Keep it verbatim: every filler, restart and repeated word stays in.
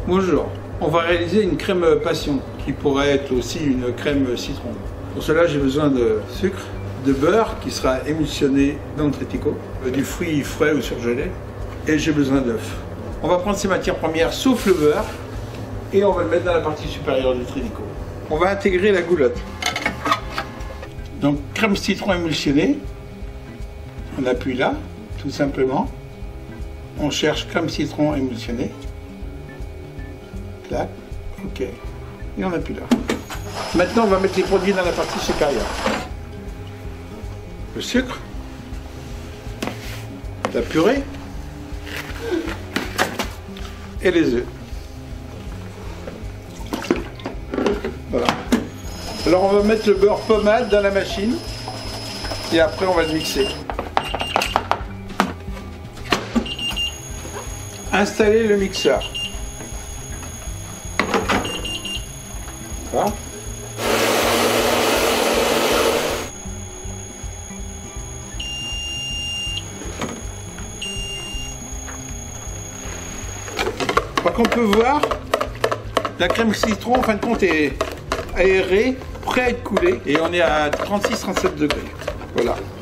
Bonjour, on va réaliser une crème passion qui pourrait être aussi une crème citron. Pour cela, j'ai besoin de sucre, de beurre qui sera émulsionné dans le Trittico, du fruit frais ou surgelé, et j'ai besoin d'œufs. On va prendre ces matières premières sauf le beurre et on va le mettre dans la partie supérieure du Trittico. On va intégrer la goulotte. Donc crème citron émulsionnée, on appuie là, tout simplement. On cherche crème citron émulsionnée. Là, ok. Et on appuie là. Maintenant, on va mettre les produits dans la partie supérieure. Le sucre, la purée et les œufs. Voilà. Alors, on va mettre le beurre pommade dans la machine et après, on va le mixer. Installer le mixeur. Voilà. Par contre, on peut voir, la crème citron, en fin de compte, est aérée, prêt à être coulée, et on est à trente-six à trente-sept degrés. Voilà.